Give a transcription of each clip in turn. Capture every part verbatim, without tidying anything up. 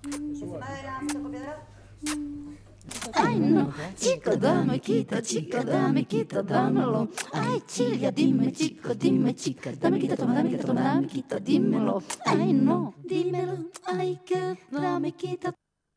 Encima de la fotocopiadora. Ay no, chico dame quita, chica dame quita, dámelo. Ay chica, dime chico, dime chica, dame quita, toma, dame quita, toma, dame quita, dímelo. Ay no, dímelo, ay que dame quita.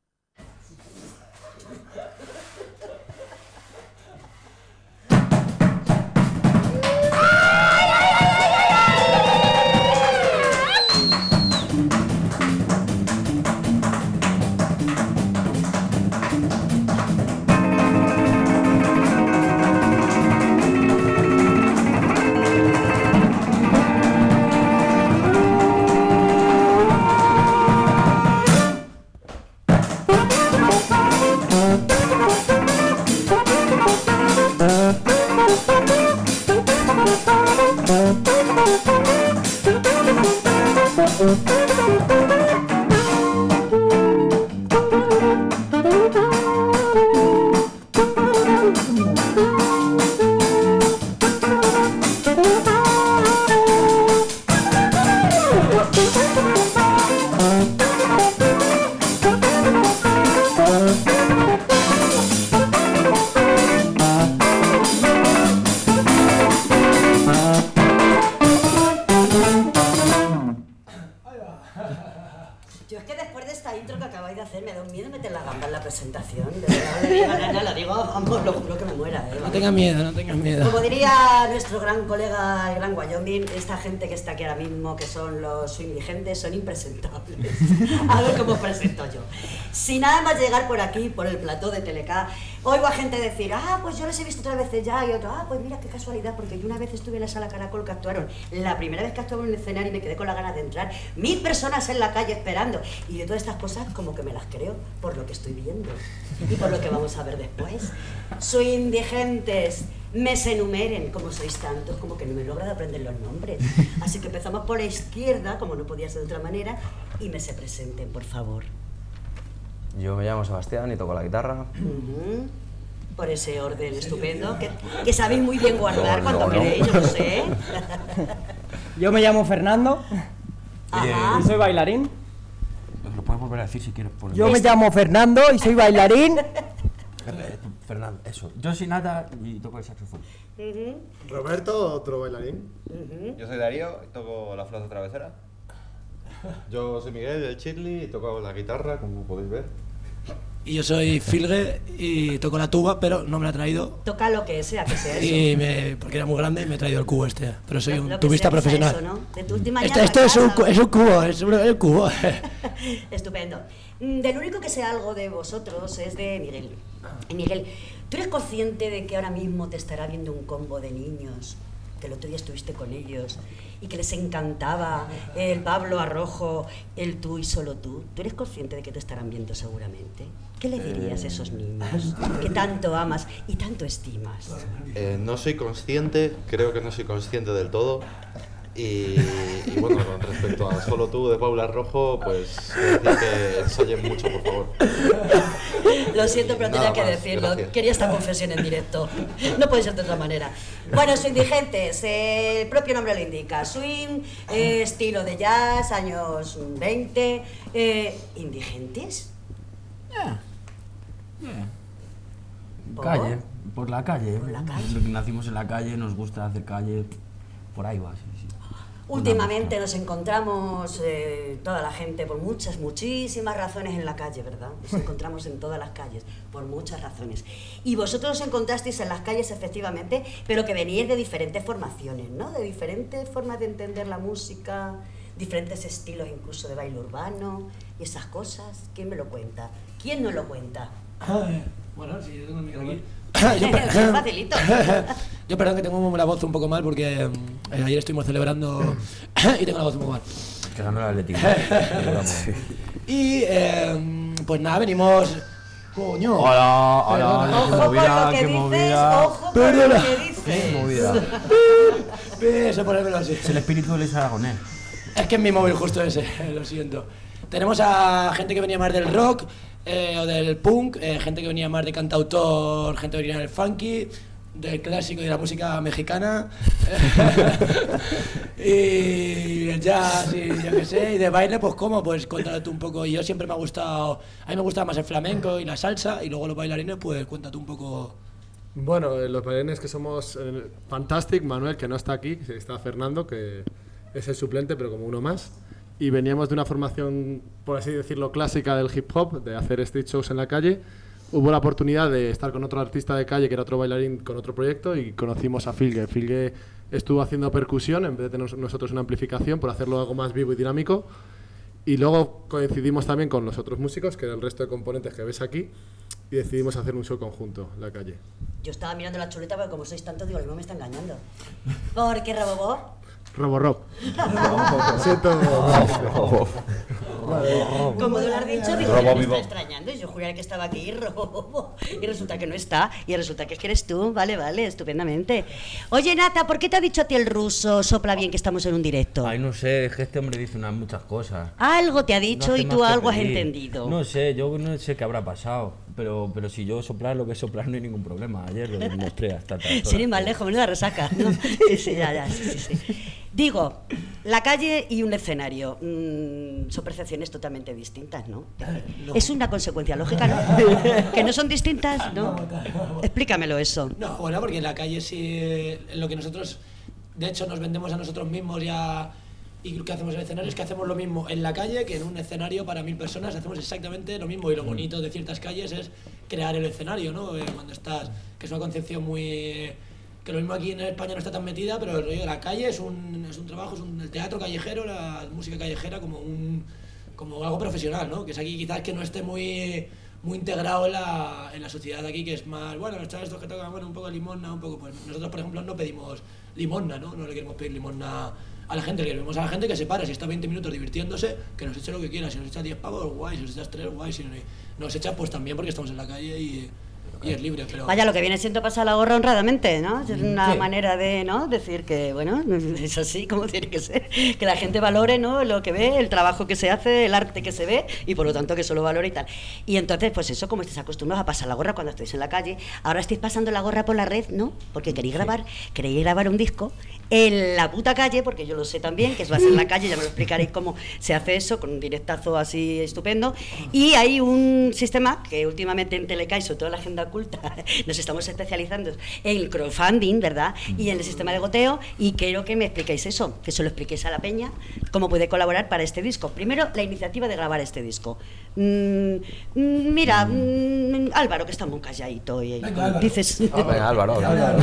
Yo es que después de esta intro que acabáis de hacer me da un miedo meter la gamba en la presentación. De verdad, le digo, nena, la digo, vamos, lo juro que me muera. ¿eh? No tengas miedo, no tengas miedo. Como diría nuestro gran colega, el gran Wyoming, esta gente que está aquí ahora mismo, que son los indigentes, son impresentables. A ver cómo os presento yo. Si nada más llegar por aquí, por el plató de Teleca, oigo a gente decir, ah, pues yo les he visto otras veces ya, y otro, ah, pues mira qué casualidad, porque yo una vez estuve en la sala Caracol que actuaron, la primera vez que actuaba en un escenario y me quedé con las ganas de entrar, mil personas en la calle esperando, y yo todas estas cosas como que me las creo por lo que estoy viendo y por lo que vamos a ver después. Soy indigentes, me se enumeren, como sois tantos, como que no me he logrado aprender los nombres. Así que empezamos por la izquierda, como no podía ser de otra manera, y me se presenten, por favor. Yo me llamo Sebastián y toco la guitarra. Uh-huh. Por ese orden estupendo, que, que sabéis muy bien guardar no, cuando no, queréis, no. yo lo sé. Yo me llamo Fernando Ajá. y soy bailarín. Lo puedes volver a decir si quieres. Por Yo me llamo Fernando y soy bailarín. Fernando, eso. Yo soy Nata y toco el saxofón. Uh-huh. Roberto, otro bailarín. Uh-huh. Yo soy Darío y toco la flauta travesera. Yo soy Miguel, el Chirli, y toco la guitarra, como podéis ver. Y yo soy Filge y toco la tuba, pero no me la he traído. Toca lo que sea, que sea eso. Y me, porque era muy grande y me he traído el cubo este. Pero soy Lo- un lo que tubista sea, que sea profesional. eso, ¿no? De tu última Esto, llama esto a es, un, casa, cu- es un cubo, es un el cubo. Estupendo. Mm, Del único que sé algo de vosotros es de Miguel. Y Miguel, ¿tú eres consciente de que ahora mismo te estará viendo un combo de niños, que el otro día estuviste con ellos, y que les encantaba el Pablo Arrojo, el tú y solo tú? ¿Tú eres consciente de que te estarán viendo seguramente? ¿Qué le dirías a esos niños que tanto amas y tanto estimas? Eh, no soy consciente, creo que no soy consciente del todo. Y, y bueno, con respecto a Solo tú de Paula Rojo, pues quiero decir que ensayen mucho, por favor. Lo siento, pero Nada tenía que más, decirlo. gracias. Quería esta confesión en directo. No puede ser de otra manera. Bueno, soy indigentes. eh, el propio nombre lo indica. Swing, eh, estilo de jazz, años veinte. Eh, ¿Indigentes? Yeah. Yeah. ¿Por? Calle, por la calle. Por la calle. Nacimos en la calle, nos gusta hacer calle. Por ahí va, sí, sí. Últimamente nos encontramos eh, toda la gente por muchas, muchísimas razones en la calle, ¿verdad? Nos encontramos en todas las calles por muchas razones. Y vosotros os encontrasteis en las calles, efectivamente, pero que veníais de diferentes formaciones, ¿no? De diferentes formas de entender la música, diferentes estilos incluso de baile urbano y esas cosas. ¿Quién me lo cuenta? ¿Quién no lo cuenta? Bueno, sí, yo tengo el micro aquí. Yo, es facilito. Yo perdón que tengo la voz un poco mal porque eh, ayer estuvimos celebrando y tengo la voz un poco mal. Que ganó el Atlético. Sí. Y eh, pues nada, venimos... Coño. Hola, hola, Ojo qué con lo movida, que qué dices, movida. ojo con Perdona. lo que dices. Qué movida. Eso, ponérmelo así. Es el espíritu de Luis Aragonés. Es que es mi móvil justo ese, lo siento. Tenemos a gente que venía más del rock eh, o del punk, eh, gente que venía más de cantautor, gente que venía del funky, del clásico y de la música mexicana y el jazz y yo qué sé, y de baile pues cómo, pues cuéntate un poco. Yo siempre me ha gustado, a mí me gusta más el flamenco y la salsa, y luego los bailarines pues cuéntate un poco. Bueno, eh, los bailarines que somos eh, Fantastic, Manuel que no está aquí, está Fernando que es el suplente pero como uno más, y veníamos de una formación por así decirlo clásica del hip hop, de hacer street shows en la calle. Hubo la oportunidad de estar con otro artista de calle que era otro bailarín con otro proyecto y conocimos a Filge. Filge estuvo haciendo percusión en vez de tener nosotros una amplificación por hacerlo algo más vivo y dinámico. Y luego coincidimos también con los otros músicos, que era el resto de componentes que ves aquí, y decidimos hacer un show conjunto en la calle. Yo estaba mirando la chuleta, pero como sois tantos, digo, el mismo me está engañando. ¿Por qué, Robobó? Roborob. Lo siento. Como tú lo has dicho, digo, Robo ya me vivo. está extrañando. Yo juraría que estaba aquí, Robo. Y resulta que no está. Y resulta que es que eres tú. Vale, vale, estupendamente. Oye, Nata, ¿por qué te ha dicho a ti el ruso sopla bien que estamos en un directo? Ay, no sé, es que este hombre dice unas muchas cosas. Algo te ha No dicho hace y más tú que algo has pedir. entendido. No sé, yo no sé qué habrá pasado. Pero, pero si yo soplar lo que es soplar no hay ningún problema. Ayer lo demostré hasta tal Sin ir más lejos, menuda resaca. ¿No? Sí, sí, ya, ya, sí, sí, sí. Digo, la calle y un escenario mmm, son percepciones totalmente distintas, ¿no? No. Es una consecuencia lógica, ¿no? Que no son distintas, ¿no? Explícamelo eso. No, bueno, porque en la calle sí, lo que nosotros, de hecho, nos vendemos a nosotros mismos ya, y lo que hacemos en el escenario es que hacemos lo mismo en la calle que en un escenario para mil personas, hacemos exactamente lo mismo, y lo bonito de ciertas calles es crear el escenario, ¿no? Eh, cuando estás, que es una concepción muy... que lo mismo aquí en España no está tan metida, pero el rollo de la calle es un, es un trabajo, es un, el teatro callejero, la música callejera como un como algo profesional, ¿no? Que es aquí quizás que no esté muy muy integrado en la, en la sociedad de aquí, que es más, bueno, los chavales estos que tocan, bueno, un poco de limosna, un poco, pues nosotros, por ejemplo, no pedimos limosna, ¿no? No le queremos pedir limosna a la gente, le queremos a la gente que se pare, si está veinte minutos divirtiéndose, que nos eche lo que quiera, si nos echa diez pavos, guay, si nos echas tres, guay, si no, nos echa, pues también porque estamos en la calle y... y es libre, pero... Vaya, lo que viene siendo pasar la gorra honradamente, ¿no? Es una Sí. manera de, ¿no? Decir que, bueno, es así como tiene que ser. Que la gente valore, ¿no? Lo que ve, el trabajo que se hace, el arte que se ve, y por lo tanto que eso lo valore y tal. Y entonces, pues eso, como estáis acostumbrados a pasar la gorra cuando estáis en la calle, ahora estáis pasando la gorra por la red, ¿no? Porque queréis grabar, queréis grabar un disco en la puta calle, porque yo lo sé también, que eso va a ser en la calle, ya me lo explicaréis cómo se hace eso, con un directazo así estupendo. Y hay un sistema que últimamente en Telecai, sobre todo en la agenda oculta, nos estamos especializando en el crowdfunding, ¿verdad? Y en el sistema de goteo, y quiero que me expliquéis eso, que se lo expliquéis a la peña, cómo puede colaborar para este disco. Primero, la iniciativa de grabar este disco. Mm, mm, mira, mm, Álvaro, que está muy calladito, y Venga, Álvaro. dices... Venga, Álvaro.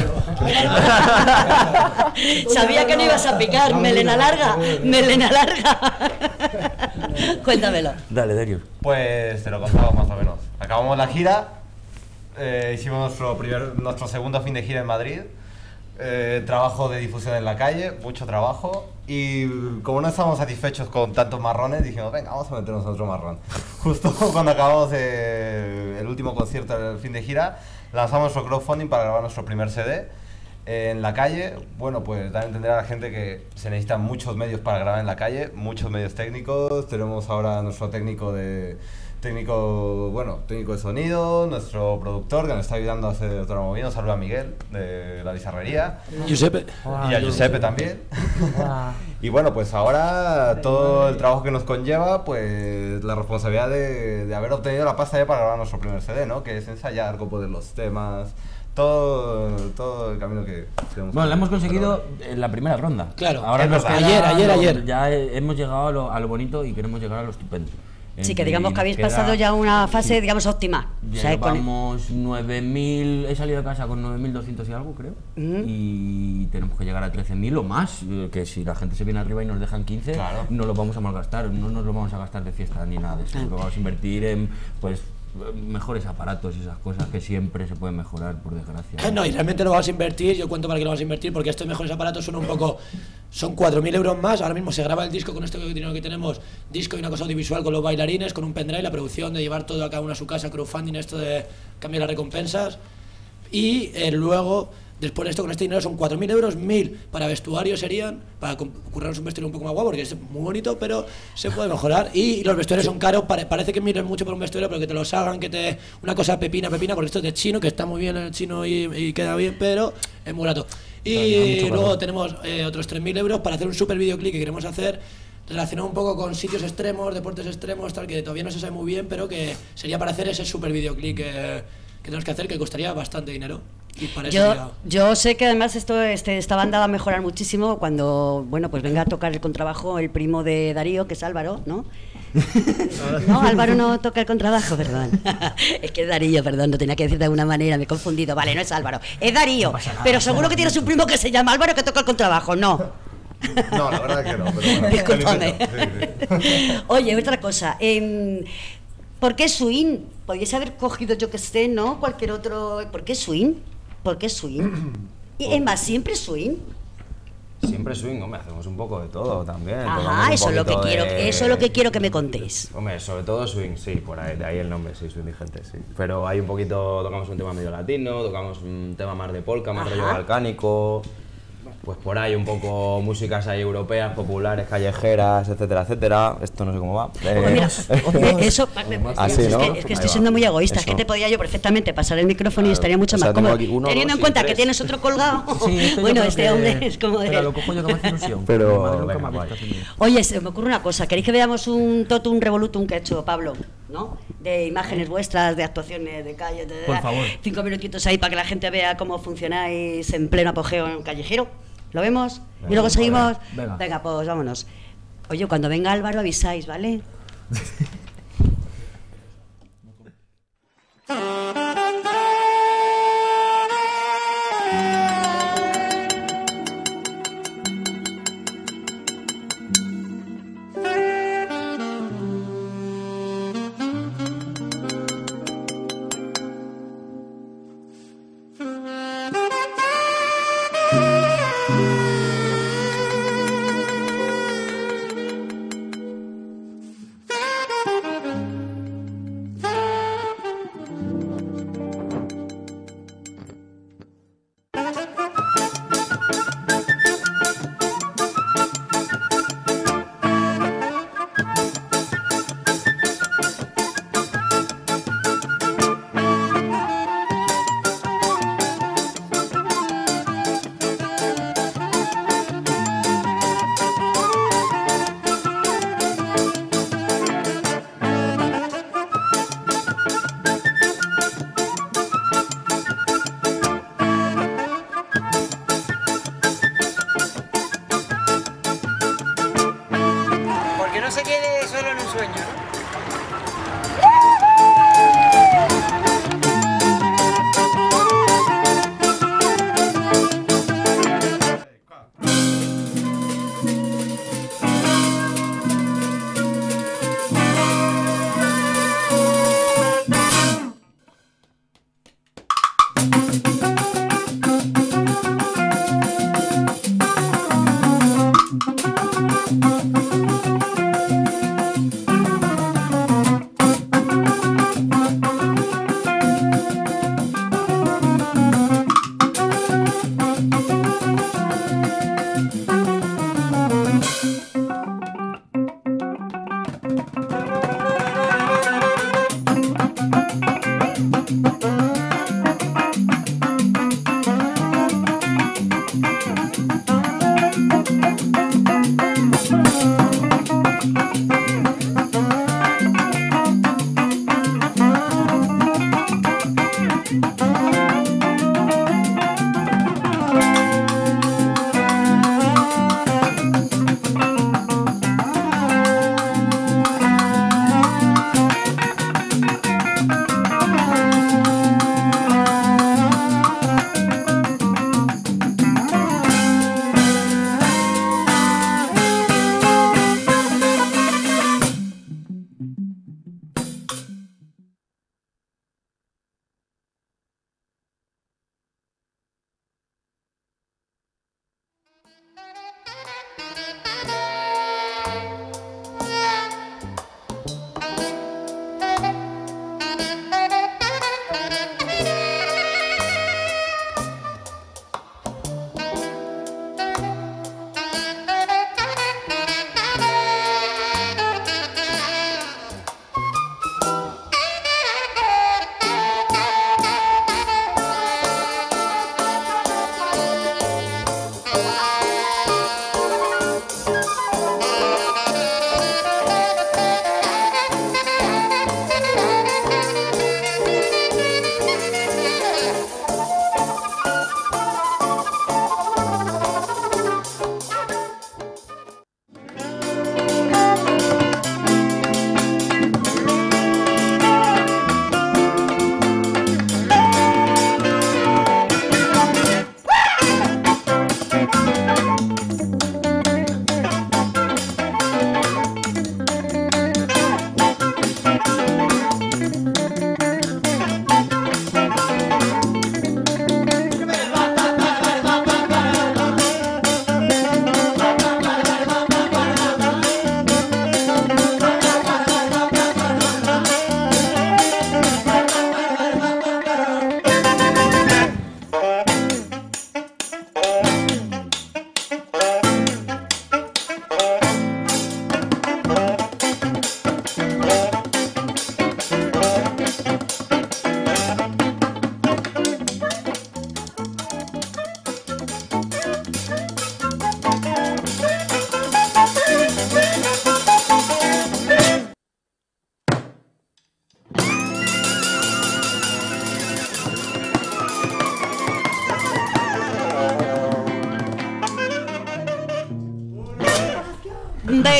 Sabía que no ibas a picar, melena larga, melena larga. Cuéntamelo. Dale, Dario. Pues te lo contamos más o menos. Acabamos la gira, eh, hicimos nuestro, primer, nuestro segundo fin de gira en Madrid. Eh, trabajo de difusión en la calle, mucho trabajo. Y como no estábamos satisfechos con tantos marrones, dijimos, venga, vamos a meternos otro marrón. Justo cuando acabamos de, el último concierto del fin de gira, lanzamos nuestro crowdfunding para grabar nuestro primer C D. En la calle, bueno, pues dar a entender a la gente que se necesitan muchos medios para grabar en la calle, muchos medios técnicos. Tenemos ahora nuestro técnico de técnico, bueno, técnico de sonido, nuestro productor que nos está ayudando a hacer otra movida. Un saludo a Miguel de la bizarrería Giuseppe. y a Giuseppe también. Y bueno, pues ahora todo el trabajo que nos conlleva, pues la responsabilidad de, de haber obtenido la pasta ya para grabar nuestro primer C D, ¿no? Que es ensayar, componer los temas. Todo, todo el camino que tenemos. Bueno, lo hemos que- conseguido en la primera ronda. Claro, Ahora es nos verdad. queda Ayer, ayer, lo- ayer. Ya he- hemos llegado a lo, a lo bonito y queremos llegar a lo estupendo. Sí, que En- digamos y que habéis nos queda- pasado ya una fase, sí. digamos, óptima. O sea, con- Llevamos nueve mil, he salido de casa con nueve mil doscientos y algo, creo. Ujú. Y tenemos que llegar a trece mil o más, eh, que si la gente se viene arriba y nos dejan quince, Claro. no lo vamos a malgastar, no nos lo vamos a gastar de fiesta ni nada de eso. Lo vamos a invertir en, pues, mejores aparatos y esas cosas que siempre se pueden mejorar, por desgracia. Eh, No, y realmente lo vamos a invertir, yo cuento para qué lo vamos a invertir, porque estos mejores aparatos son un poco, son cuatro mil euros más, ahora mismo se graba el disco con este dinero que tenemos, disco y una cosa audiovisual con los bailarines, con un pendrive, la producción de llevar todo a cada uno a su casa, crowdfunding, esto de cambiar las recompensas, y eh, luego Después de esto, con este dinero son cuatro mil euros, mil para vestuario serían, para currarnos un vestuario un poco más guapo, porque es muy bonito, pero se puede mejorar. Y los vestuarios son caros, pare, parece que miren mucho por un vestuario, pero que te los hagan, que te... Una cosa pepina, pepina, porque esto es de chino, que está muy bien el chino y, y queda bien, pero es muy barato. Y luego tenemos eh, otros tres mil euros para hacer un super videoclip que queremos hacer, relacionado un poco con sitios extremos, deportes extremos, tal, que todavía no se sabe muy bien, pero que sería para hacer ese super videoclip que, que tenemos que hacer, que costaría bastante dinero. Y para eso Yo, sería... yo sé que además esto, este, esta banda va a mejorar muchísimo cuando, bueno, pues venga a tocar el contrabajo el primo de Darío, que es Álvaro, ¿no? No, Álvaro no toca el contrabajo, perdón. Es que es Darío, perdón, lo tenía que decir de alguna manera, me he confundido. Vale, no es Álvaro, es Darío, no nada, pero seguro que tienes un primo que se llama Álvaro que toca el contrabajo, ¿no. No, la verdad es que no, pero bueno. Discúlpame. Sí, sí. Oye, otra cosa, eh, ¿por qué swing? Podríais haber cogido, yo que sé, ¿no? Cualquier otro... ¿Por qué swing? ¿Por qué swing? Y es más, ¿siempre swing? Siempre swing, hombre, hacemos un poco de todo también. Ajá, eso es lo que quiero, de... eso es lo que quiero que me contéis. Hombre, sobre todo swing, sí, por ahí, de ahí el nombre, sí, swing vigente, sí. Pero hay un poquito, tocamos un tema medio latino, tocamos un tema más de polka, más Ajá. rollo balcánico. Pues por ahí un poco músicas ahí europeas, populares, callejeras, etcétera, etcétera. Esto no sé cómo va. Eh, Pues mira, eso, Así, es, ¿no? que, es que Ahí estoy va. siendo muy egoísta, es Eso. que te podía yo perfectamente pasar el micrófono y Claro. estaría mucho O sea, más tengo cómodo. aquí uno, Teniendo dos en y cuenta tres. que tienes otro colgado, Sí, esto yo bueno, creo este que- hombre es como de... Pero lo cojo yo que me hace ilusión. Pero, Mi madre nunca venga, me ha vaya. visto haciendo. Oye, se me ocurre una cosa, ¿queréis que veamos un totum revolutum que ha hecho Pablo? ¿No? De imágenes vuestras, de actuaciones de calle, de, Por favor. cinco minutitos ahí para que la gente vea cómo funcionáis en pleno apogeo en un callejero. ¿Lo vemos? Venga, y luego seguimos. venga. Venga, pues vámonos. Oye, cuando venga Álvaro avisáis, ¿vale?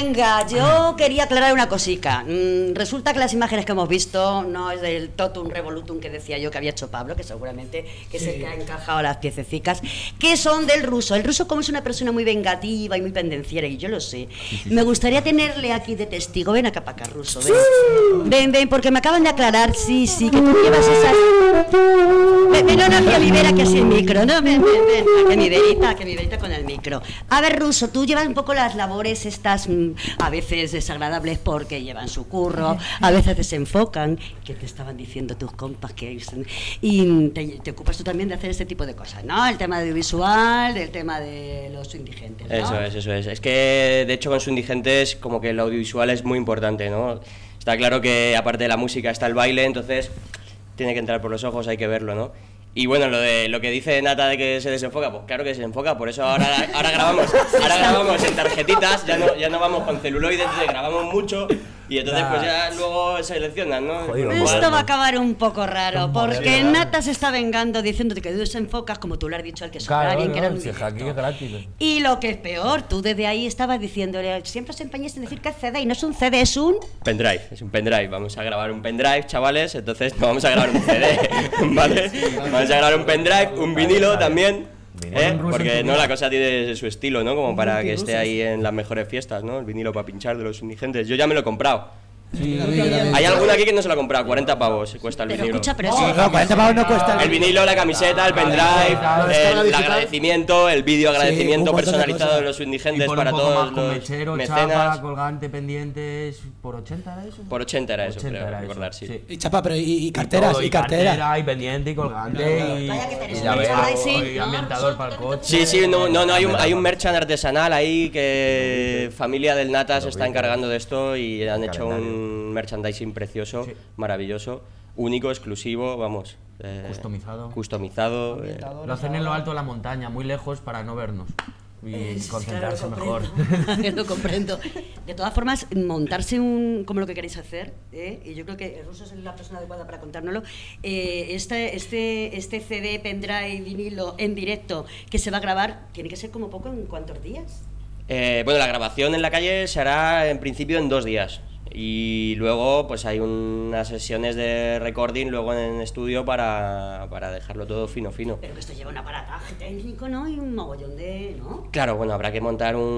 venga, yo quería aclarar una cosica. Mm, resulta que las imágenes que hemos visto no es del totum revolutum que decía yo que había hecho Pablo, que seguramente que Sí. se que ha encajado las piececicas, que son del ruso. El ruso, como es una persona muy vengativa y muy pendenciera, y yo lo sé, me gustaría tenerle aquí de testigo. Ven acá para acá, ruso, ven. Ven, ven, porque me acaban de aclarar, sí, sí, que tú llevas esas... Ven, ven, no, no, que mi vera, que así el micro, no, ven, ven, ven, que mi verita, que mi verita con el micro. A ver, ruso, tú llevas un poco las labores estas, mm, a veces desagradables porque llevan su curro, a veces desenfocan, que te estaban diciendo tus compas que... Y te, te ocupas tú también de hacer este tipo de cosas, ¿no? El tema audiovisual, el tema de los indigentes, ¿no? Eso es, eso es. Es que, de hecho, con sus indigentes, como que el audiovisual es muy importante, ¿no? Está claro que, aparte de la música, está el baile, entonces tiene que entrar por los ojos, hay que verlo, ¿no? Y bueno, lo de lo que dice Nata de que se desenfoca, pues claro que se desenfoca, por eso ahora, ahora grabamos ahora grabamos en tarjetitas, ya no, ya no vamos con celuloides, grabamos mucho y entonces pues ya luego seleccionan, ¿no? Jodido, Esto va a acabar un poco raro, Un porque modelo, Nata se está vengando diciéndote que tú desenfocas, como tú le has dicho al que sobra Claro, bien, que era no, un si es que aquí es directo. gratis. Y lo que es peor, tú desde ahí estabas diciéndole, siempre os empeñáis en decir que es C D y no es un C D, es un... Pendrive, es un pendrive, vamos a grabar un pendrive, chavales, entonces no vamos a grabar un C D, ¿vale? Vamos a grabar un pendrive, un vinilo también, ¿eh? Porque no, la cosa tiene su estilo, ¿no? Como para que esté ahí en las mejores fiestas, ¿no? El vinilo para pinchar de los indigentes. Yo ya me lo he comprado. Hay alguno aquí que no se lo ha comprado, cuarenta pavos cuesta el Pero vinilo. escucha, pero No, sí. no, cuarenta pavos no cuesta El vinilo, la camiseta, el pendrive, el, el agradecimiento, el vídeo agradecimiento un montón de personalizado cosas. de los Y indigentes por para un poco todos más con los mechero, mecenas. chapa, colgante, pendientes, ¿por ochenta era eso? Por ochenta era eso, ochenta creo era recordar, sí. Y chapa, pero y, y carteras, todo, y, cartera. cartera, y pendiente, y colgante, y, Vaya que tenés y un llavero, merchandising, y ¿no? ambientador para el coche. Sí, sí, no, no, no hay un, hay un merchant artesanal ahí que familia del Nata se está encargando de esto y han hecho un merchandising precioso, Sí. maravilloso, único, exclusivo, vamos. eh, Customizado. Customizado. eh, Lo hacen en lo alto de la montaña, muy lejos para no vernos y Eh, sí, concentrarse claro, lo mejor. comprendo. Lo comprendo. De todas formas, montarse un como lo que queréis hacer, ¿eh? Y yo creo que el ruso es la persona adecuada para contárnoslo. Eh, este, este, este C D, pendrive, vinilo en directo que se va a grabar, tiene que ser como poco en cuántos días. Eh, bueno, la grabación en la calle se hará en principio en dos días. Y luego pues hay unas sesiones de recording luego en estudio para, para dejarlo todo fino fino. Pero que esto lleva un aparataje técnico, ¿no? Y un mogollón de... ¿no? Claro, bueno, habrá que montar un,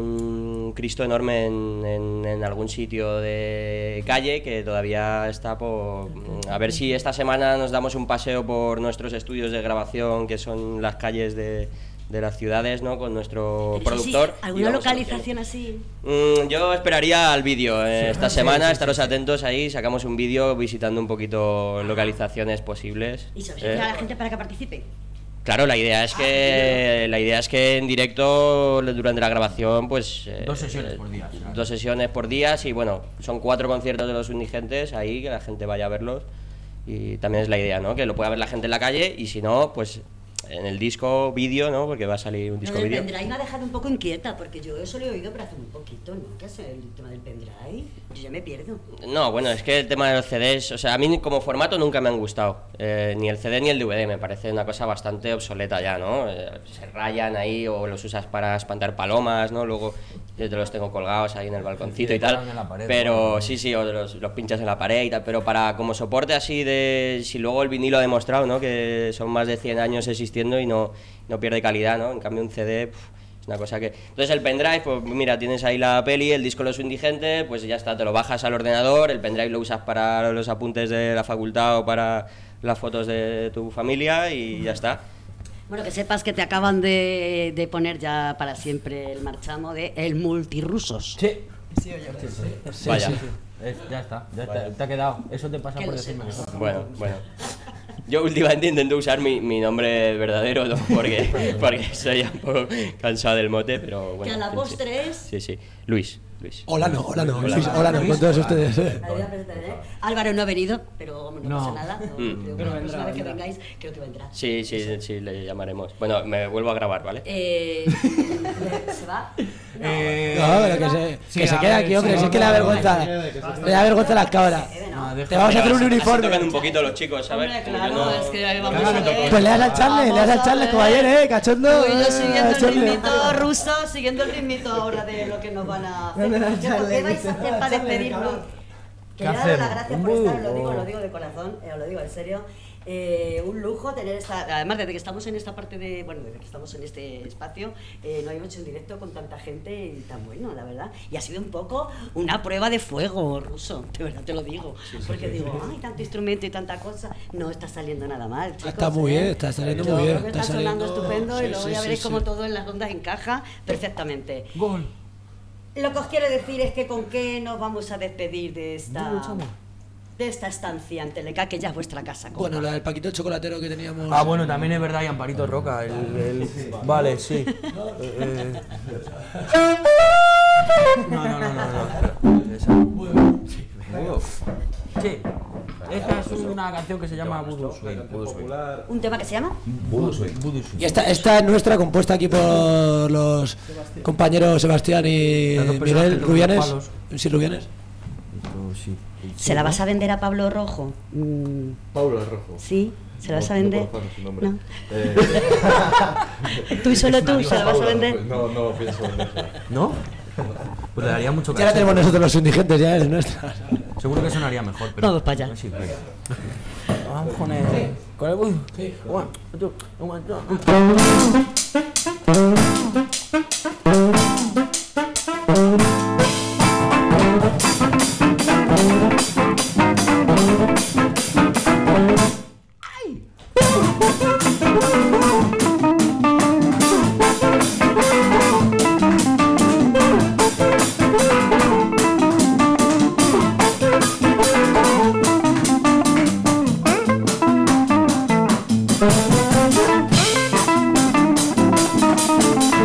un Cristo enorme en, en, en algún sitio de calle que todavía está por... A ver si esta semana nos damos un paseo por nuestros estudios de grabación, que son las calles de, de las ciudades, ¿no? Con nuestro Pero eso sí, productor. y ¿alguna vamos a localización así? Mm, yo esperaría al vídeo eh, esta semana, estaros atentos ahí, sacamos un vídeo visitando un poquito localizaciones posibles. ¿Y sabéis eh. a la gente para que participe? Claro, la idea es que la idea es que en directo durante la grabación pues eh, Dos sesiones por día, claro. dos sesiones por día y bueno, son cuatro conciertos de los indigentes ahí que la gente vaya a verlos y también es la idea, ¿no? Que lo pueda ver la gente en la calle y si no, pues en el disco vídeo, ¿no? Porque va a salir un Lo disco del vídeo. pendrive me ha dejado un poco inquieta, porque yo eso lo he oído pero hace muy poquito, ¿no? ¿Qué es el tema del pendrive? Yo ya me pierdo. No, bueno, es que el tema de los C Ds, o sea, a mí como formato nunca me han gustado. Eh, ni el C D ni el D V D, me parece una cosa bastante obsoleta ya, ¿no? Eh, se rayan ahí o los usas para espantar palomas, ¿no? Luego yo te los tengo colgados ahí en el balconcito Sí, y tal. colgan en la pared, Pero ¿no? sí, sí, o los, los pinchas en la pared y tal. Pero para como soporte así de... Si luego el vinilo ha demostrado, ¿no? Que son más de cien años existiendo y no, no pierde calidad, ¿no? En cambio un C D... Pff, es una cosa que... Entonces el pendrive, pues mira, tienes ahí la peli, el disco Los Indigentes, pues ya está, te lo bajas al ordenador, el pendrive lo usas para los apuntes de la facultad o para las fotos de tu familia y ya está. Bueno, que sepas que te acaban de, de poner ya para siempre el marchamo de El Multirrusos. Sí. Sí, oye, sí, sí. Vaya. Es- ya está, ya está, te ha quedado. Eso te pasa Que por lo decirme sepas. eso. Bueno, bueno. Yo últimamente intento usar mi, mi nombre verdadero, ¿no? porque, porque estoy un poco cansado del mote, pero bueno. Que a la sí, postre sí. es... Sí, sí. Luis, Luis. Hola no, hola no, Hola. Luis, hola no, con todos ustedes. eh. Ahí voy a presentar, ¿eh? Álvaro no ha venido, pero vamos, no, No. pasa nada. No, Mm. creo que la próxima vez que vengáis, creo que vendrá. Sí, sí, sí, le llamaremos. Bueno, me vuelvo a grabar, ¿vale? Eh, ¿Se va? Eh, No, pero que se, sí, que se a quede ver, aquí, hombre, sí, si es que le da vamos, vergüenza. Le da vergüenza las cabras. Eh, no, Ah, deja- Te vamos a hacer un Así uniforme. tocan un poquito los chicos, ¿sabes? Hombre, Como que claro, no- es que ahí vamos Claro a que ver. toca. Pues le das al Charles, le das al Charles como ayer, eh, cachondo. Tú y yo eh, siguiendo el Charles. ritmito ruso, siguiendo el ritmito ahora de lo que nos van a hacer. ¿Dónde está ¿Qué- ¿Qué Charles? vais a hacer para Charles, despedirnos? cabrón. Que ¿Qué ya dar las hacemos? gracias ¿Un por estar, budu? lo digo, O- lo digo de corazón, eh, os lo digo en serio. Eh, un lujo tener esta, además desde que estamos en esta parte de, bueno, desde que estamos en este espacio, eh, no habíamos hecho un directo con tanta gente y tan bueno, la verdad. Y ha sido un poco una prueba de fuego ruso, de verdad te lo digo. Porque digo, ay, tanto instrumento y tanta cosa, no está saliendo nada mal, chicos. Está muy ¿eh? bien, está saliendo Yo muy bien, creo que está está, sonando saliendo- estupendo y sí, luego sí, ya sí, veréis sí. cómo todo en las ondas encaja perfectamente. Gol. Lo que os quiero decir es que con qué nos vamos a despedir de esta, de esta estancia en Teleca, que ya es vuestra casa. compa. Bueno, la del Paquito chocolatero que teníamos. Ah, bueno, también es verdad, y Amparito Roca. El, el- Vale, sí. Eh, eh. No, no, no, no. no. Esa. Sí. Esta es una canción que se llama Voodoo Swing. Un tema que se llama Voodoo Swing. Voodoo Swing. Y esta, esta es nuestra, compuesta aquí por los compañeros Sebastián y Las dos personas que Miguel tocan Rubianes. los palos. Sí, Rubianes. Esto sí. ¿Se la vas a vender a Pablo Rojo? Mm, Pablo Rojo. ¿Sí? ¿Se la vas a No, vender? No puedo hacer su nombre. No. Eh, ¿Tú y solo tú se la vas a Pablo vender? Rojo. No, no pienso venderla. ¿No? Pues le daría mucho Ya la caché. tenemos nosotros los indigentes, ya es nuestra. Seguro que sonaría mejor, pero... Vamos para allá. Sí, venga. Vamos con el... Con el Voodoo. One, two, one, two. Thank you.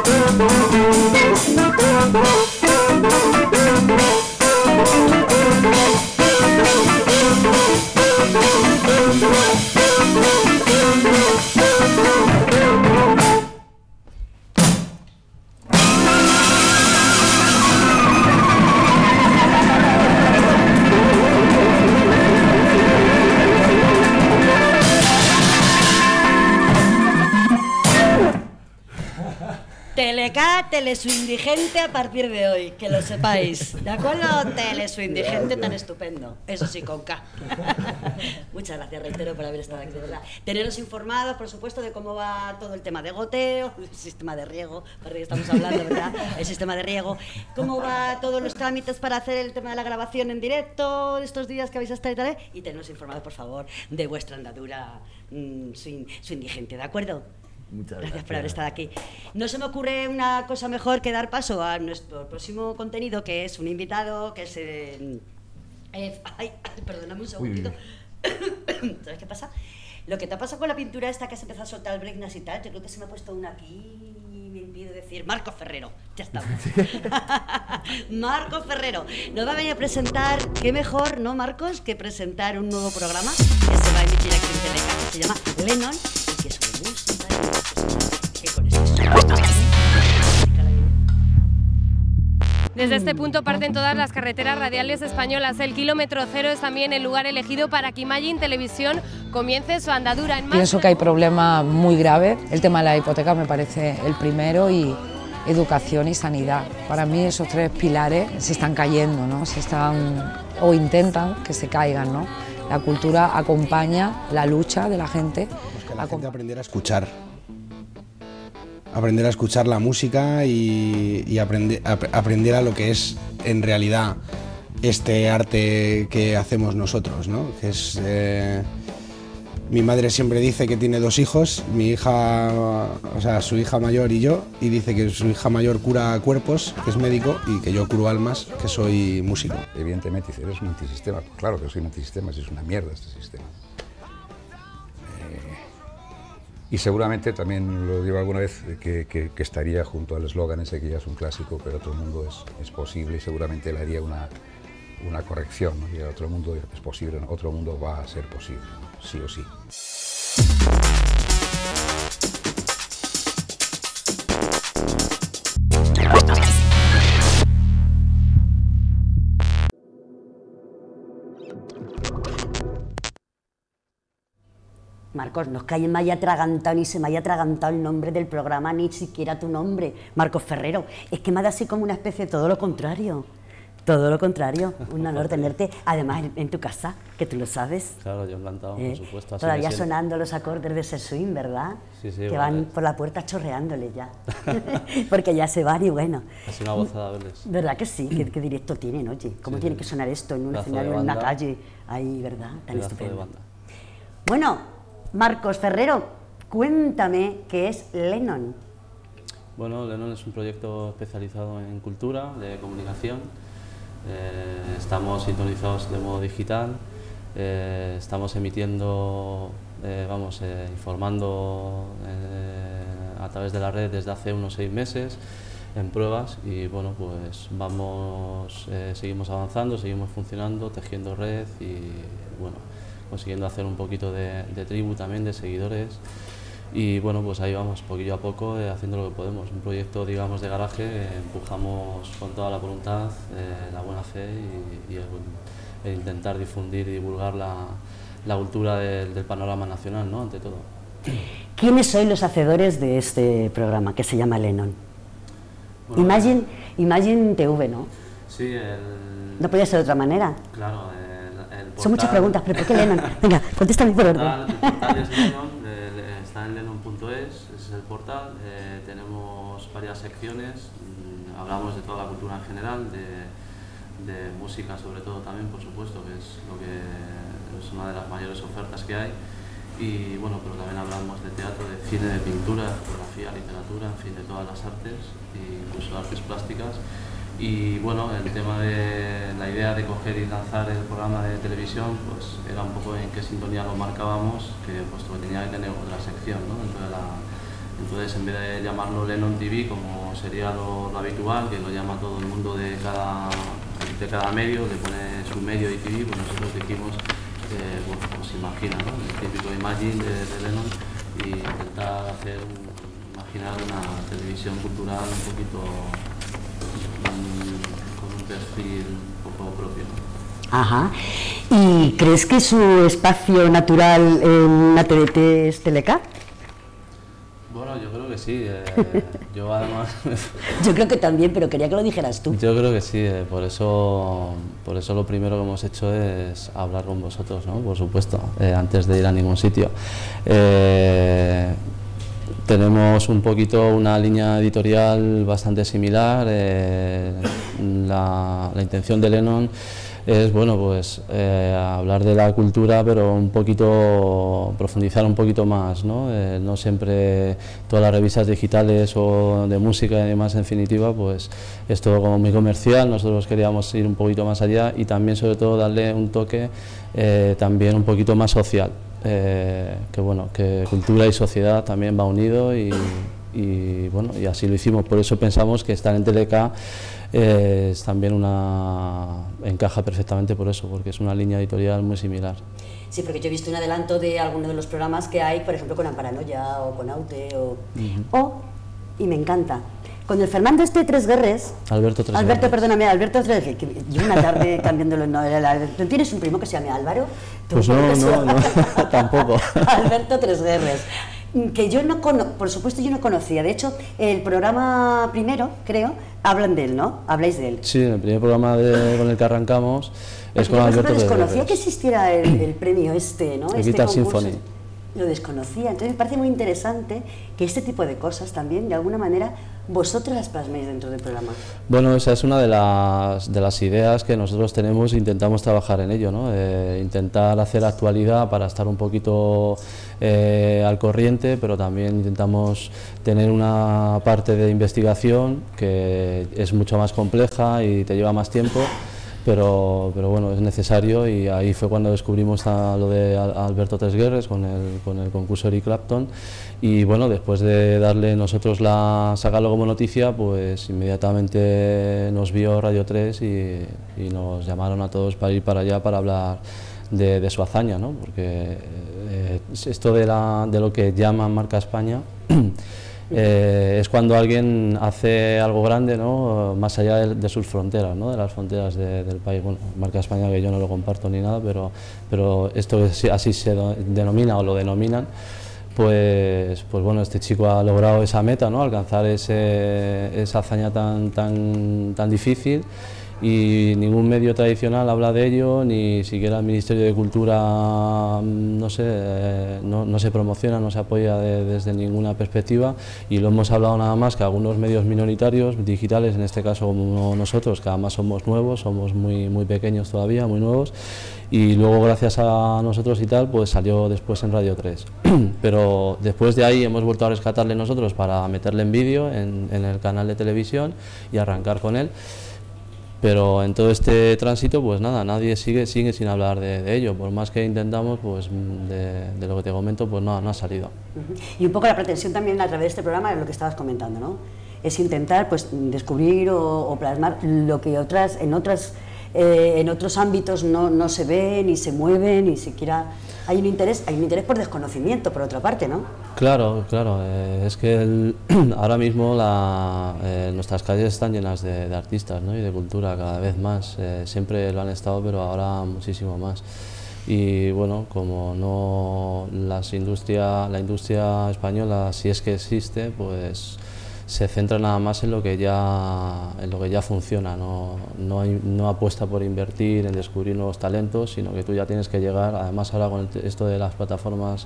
Teleca, telesuindigente a partir de hoy, que lo sepáis. ¿De acuerdo? Telesuindigente tan estupendo. Eso sí, con K. Muchas gracias, reitero, por haber estado aquí, de verdad. Teneros informados, por supuesto, de cómo va todo el tema de goteo, el sistema de riego, para que estamos hablando, ¿verdad? El sistema de riego. Cómo va todos los trámites para hacer el tema de la grabación en directo, estos días que vais a estar y tal. Y teneros informados, por favor, de vuestra andadura mmm, suindigente, ¿de acuerdo? Muchas gracias, gracias por haber estado aquí. No se me ocurre una cosa mejor que dar paso a nuestro próximo contenido, que es un invitado que es... Eh, eh, ay, perdóname un segundito. ¿Sabes qué pasa? Lo que te ha pasado con la pintura esta que has empezado a soltar el breakdance y tal, yo creo que se me ha puesto una aquí y me impide decir Marco Ferrero. Ya está. Marco Ferrero. Nos va a venir a presentar, qué mejor, ¿no, Marcos? Que presentar un nuevo programa que se va a emitir aquí en Teleca, que se llama Lennon, y que es sobre música y que con esto Desde este punto parten todas las carreteras radiales españolas. El kilómetro cero es también el lugar elegido para que Imagine Televisión comience su andadura en marzo. Pienso que hay problemas muy graves. El tema de la hipoteca me parece el primero y educación y sanidad. Para mí esos tres pilares se están cayendo, ¿no? Se están o intentan que se caigan, ¿no? La cultura acompaña la lucha de la gente. Pues que la gente aprendiera a escuchar. Aprender a escuchar la música y, y aprender, ap aprender a lo que es en realidad este arte que hacemos nosotros, ¿no? Que es, eh, mi madre siempre dice que tiene dos hijos, mi hija, o sea, su hija mayor y yo, y dice que su hija mayor cura cuerpos, que es médico, y que yo curo almas, que soy músico. Evidentemente, dice, eres un antisistema. Pues claro que soy un antisistema, si es una mierda este sistema. Y seguramente también lo digo alguna vez que, que, que estaría junto al eslogan ese que ya es un clásico, pero otro mundo es, es posible, y seguramente le haría una, una corrección, ¿no? Y otro mundo es posible, ¿no? Otro mundo va a ser posible, ¿no? Sí o sí. Marcos, no es que me haya atragantado ni se me haya atragantado el nombre del programa, ni siquiera tu nombre, Marcos Ferrero. Es que me da así como una especie de todo lo contrario. Todo lo contrario, un honor tenerte, además en, en tu casa, que tú lo sabes. Claro, yo encantado, eh, por supuesto. Así todavía sonando los acordes de ese swing, ¿verdad? Sí, sí. Que vale. van por la puerta chorreándole ya, porque ya se van y bueno. Es una gozada verles. ¿Verdad que sí? ¿Qué, qué directo tienen, oye? ¿Cómo sí, tiene sí. que sonar esto en un Pedazo escenario, en una calle? Ahí, ¿verdad? Tan Pedazo estupendo. de banda. Bueno, Marcos Ferrero, cuéntame qué es Lennon. Bueno, Lennon es un proyecto especializado en cultura, de comunicación. Eh, estamos sintonizados de modo digital, eh, estamos emitiendo, eh, vamos, eh, informando eh, a través de la red desde hace unos seis meses en pruebas y bueno, pues vamos, eh, seguimos avanzando, seguimos funcionando, tejiendo red y bueno, consiguiendo hacer un poquito de, de tribu también, de seguidores. Y bueno, pues ahí vamos, poquillo a poco, eh, haciendo lo que podemos. Un proyecto, digamos, de garaje, eh, empujamos con toda la voluntad, eh, la buena fe y, y el, el intentar difundir y divulgar la, la cultura del, del panorama nacional, ¿no? Ante todo. ¿Quiénes sois los hacedores de este programa que se llama Lennon? Bueno, Imagine, Imagine T V, ¿no? Sí, el... No podía ser de otra manera. Claro, el, el portal... Son muchas preguntas, pero ¿por qué Lennon? Venga, contéstame por orden. El portal es Lennon, está en lennon punto es, ese es el portal, eh, tenemos varias secciones, mmm, hablamos de toda la cultura en general, de, de música sobre todo también, por supuesto, que es lo que es una de las mayores ofertas que hay, y bueno, pero también hablamos de teatro, de cine, de pintura, de fotografía, literatura, en fin, de todas las artes, incluso artes plásticas. Y bueno, el tema de la idea de coger y lanzar el programa de televisión, pues era un poco en qué sintonía lo marcábamos, que puesto que tenía que tener otra sección, ¿no? Dentro de la, Entonces, en vez de llamarlo Lennon T V, como sería lo, lo habitual, que lo llama todo el mundo de cada, de cada medio, le pone su medio de T V, pues nosotros dijimos, eh, bueno, pues imagina, ¿no? El típico Imagine de, de Lennon, y intentar hacer un, imaginar una televisión cultural un poquito um, con un perfil un poco propio, ¿no? Ajá. ¿Y crees que su espacio natural en la T D T es Teleca? Bueno, yo creo que sí. Eh, yo además... Yo creo que también, pero quería que lo dijeras tú. Yo creo que sí. Eh, por eso, por eso lo primero que hemos hecho es hablar con vosotros, ¿no? Por supuesto, eh, antes de ir a ningún sitio. Eh, tenemos un poquito una línea editorial bastante similar. Eh, la, la intención de Lennon es, bueno, pues eh, hablar de la cultura, pero un poquito, profundizar un poquito más, ¿no? Eh, no siempre todas las revistas digitales o de música y demás, en definitiva, pues es todo como muy comercial. Nosotros queríamos ir un poquito más allá y también, sobre todo, darle un toque eh, también un poquito más social, eh, que bueno, que cultura y sociedad también va unido y, y bueno, y así lo hicimos. Por eso pensamos que estar en Teleca Eh, es también una encaja perfectamente por eso, porque es una línea editorial muy similar. Sí, porque yo he visto un adelanto de alguno de los programas que hay, por ejemplo, con Amparanoia o con Aute o, uh-huh. o y me encanta, con el Fernando este Tres Guerres, Alberto Tres Alberto, Guerres. perdóname, Alberto Tres Guerres, que yo una tarde cambiándolo, no, ¿tú tienes un primo que se llame Álvaro? Pues no, no, no, tampoco. Alberto Tres Guerres, que yo no conozco, por supuesto yo no conocía, de hecho, el programa primero, creo, hablan de él, ¿no? Habláis de él. Sí, el primer programa de, con el que arrancamos es yo con Alberto Tres Guerres. desconocía que existiera el, el premio este, ¿no? El este Guitar concurso. Symphony. Lo desconocía, entonces me parece muy interesante que este tipo de cosas también, de alguna manera, vosotros las plasméis dentro del programa. Bueno, esa es una de las, de las ideas que nosotros tenemos e intentamos trabajar en ello, ¿no? Eh, intentar hacer actualidad para estar un poquito eh, al corriente, pero también intentamos tener una parte de investigación que es mucho más compleja y te lleva más tiempo. Pero, pero bueno, es necesario, y ahí fue cuando descubrimos a lo de Alberto Tres Guerres con el, con el concurso Eric Clapton, y bueno, después de darle nosotros la, sacarlo como noticia, pues inmediatamente nos vio Radio tres y, y nos llamaron a todos para ir para allá para hablar de, de su hazaña, ¿no? Porque eh, esto de, la, de lo que llaman Marca España Eh, es cuando alguien hace algo grande, ¿no? Más allá de, de sus fronteras, ¿no? De las fronteras de, del país. Bueno, Marca España, que yo no lo comparto ni nada, pero, pero esto así se denomina o lo denominan, pues, pues bueno, este chico ha logrado esa meta, ¿no? Alcanzar ese, esa hazaña tan, tan, tan difícil, y ningún medio tradicional habla de ello, ni siquiera el Ministerio de Cultura, no sé, eh, no, no se promociona, no se apoya de, desde ninguna perspectiva, y lo hemos hablado nada más que algunos medios minoritarios, digitales, en este caso como nosotros, que además somos nuevos, somos muy, muy pequeños todavía, muy nuevos, y luego gracias a nosotros y tal, pues salió después en Radio tres. Pero después de ahí hemos vuelto a rescatarle nosotros para meterle en vídeo en, en el canal de televisión y arrancar con él. Pero en todo este tránsito, pues nada, nadie sigue, sigue sin hablar de, de ello. Por más que intentamos, pues de, de lo que te comento, pues no, no ha salido. Uh-huh. Y un poco la pretensión también a través de este programa es lo que estabas comentando, ¿no? Es intentar, pues, descubrir o, o plasmar lo que otras, en otras, eh, en otros ámbitos no, no se ve, ni se mueve, ni siquiera hay un interés, hay un interés por desconocimiento, por otra parte, ¿no? Claro, claro. Eh, es que el, ahora mismo la, eh, nuestras calles están llenas de, de artistas, ¿no? Y de cultura cada vez más. Eh, siempre lo han estado, pero ahora muchísimo más. Y bueno, como no las industria, la industria española, si es que existe, pues se centra nada más en lo que ya, en lo que ya funciona, no, no, hay, no apuesta por invertir en descubrir nuevos talentos, sino que tú ya tienes que llegar, además ahora con el, esto de las plataformas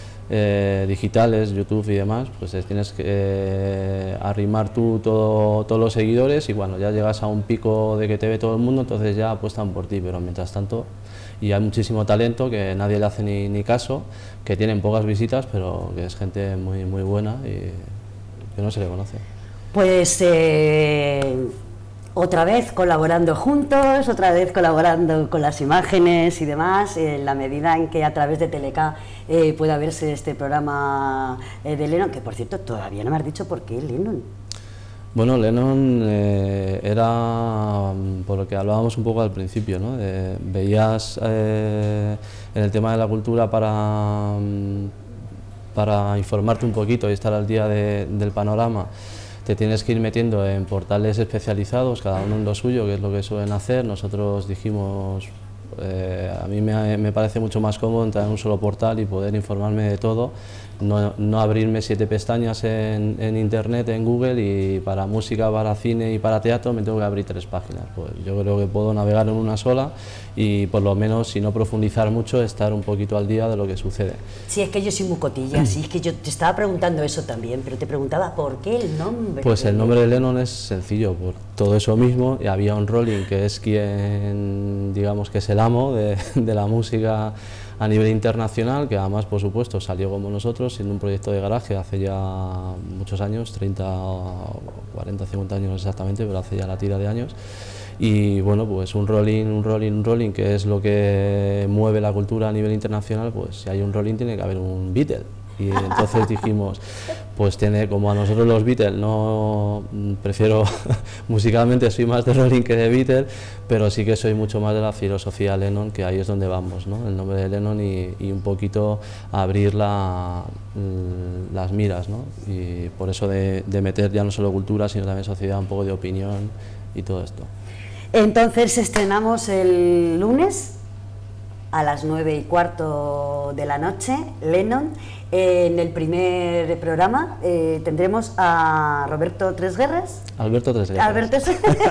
eh, digitales, YouTube y demás, pues tienes que eh, arrimar tú todo, todos los seguidores, y cuando ya llegas a un pico de que te ve todo el mundo, entonces ya apuestan por ti, pero mientras tanto, y hay muchísimo talento que nadie le hace ni, ni caso, que tienen pocas visitas, pero que es gente muy, muy buena y que no se le conoce. Pues eh, Otra vez colaborando juntos, otra vez colaborando con las imágenes y demás, en la medida en que a través de Teleca eh, pueda verse este programa eh, de Lennon, que por cierto todavía no me has dicho por qué Lennon. Bueno, Lennon eh, era, por lo que hablábamos un poco al principio, ¿no? Eh, veías eh, en el tema de la cultura para, para informarte un poquito y estar al día de, del panorama. Te tienes que ir metiendo en portales especializados, cada uno en lo suyo, que es lo que suelen hacer. Nosotros dijimos, eh, a mí me, me parece mucho más cómodo entrar en un solo portal y poder informarme de todo, no, no abrirme siete pestañas en, en internet, en Google, y para música, para cine y para teatro me tengo que abrir tres páginas. Pues yo creo que puedo navegar en una sola y por lo menos, si no profundizar mucho, estar un poquito al día de lo que sucede. Sí, es que yo soy muy cotilla, sí, es que yo te estaba preguntando eso también, pero te preguntaba por qué el nombre. Pues el nombre de Lennon es sencillo, por todo eso mismo, y había un Rolling que es quien, digamos que es el amo de, de la música a nivel internacional, que además, por supuesto, salió como nosotros, siendo un proyecto de garaje hace ya muchos años, treinta, cuarenta, cincuenta años exactamente, pero hace ya la tira de años. Y bueno, pues un rolling, un rolling, un rolling, que es lo que mueve la cultura a nivel internacional. Pues si hay un rolling tiene que haber un Beatle. Y entonces dijimos, pues tiene, como a nosotros los Beatles, no prefiero, musicalmente soy más de Rolling que de Beatles, pero sí que soy mucho más de la filosofía Lennon, que ahí es donde vamos, ¿no? El nombre de Lennon y, y un poquito abrir la, las miras, ¿no? Y por eso de, de meter ya no solo cultura, sino también sociedad, un poco de opinión y todo esto. Entonces estrenamos el lunes a las nueve y cuarto de la noche, Lennon. En el primer programa eh, tendremos a Roberto Tresguerras. Alberto Tresguerras. Alberto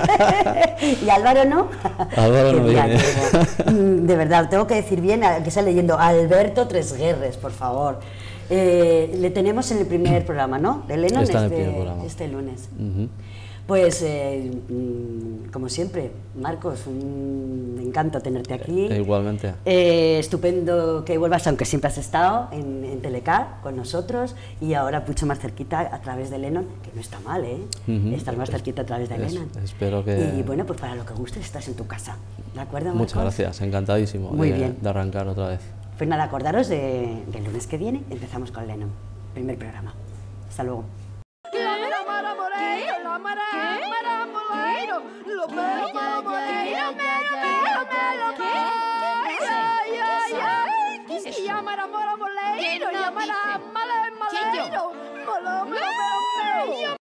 y Álvaro no. Álvaro no viene. De verdad, tengo que decir bien, que está leyendo Alberto Tresguerras, por favor. Eh, le tenemos en el primer programa, ¿no? De Lennon Está en el este, primer programa. este lunes. Uh-huh. Pues, eh, como siempre, Marcos, un encanto tenerte aquí. Eh, igualmente. Eh, estupendo que vuelvas, aunque siempre has estado en, en Telecar con nosotros, y ahora mucho más cerquita a través de Lennon, que no está mal, ¿eh? Uh-huh. Estar más cerquita a través de es, Lennon. Espero que... Y bueno, pues para lo que gustes estás en tu casa, ¿de acuerdo, Marcos? Muchas gracias, encantadísimo Muy de, bien. de arrancar otra vez. Pues nada, acordaros de, del lunes que viene, empezamos con Lennon, primer programa. Hasta luego. Llamará mora boleiro, llamará male maleiro, molo molo molo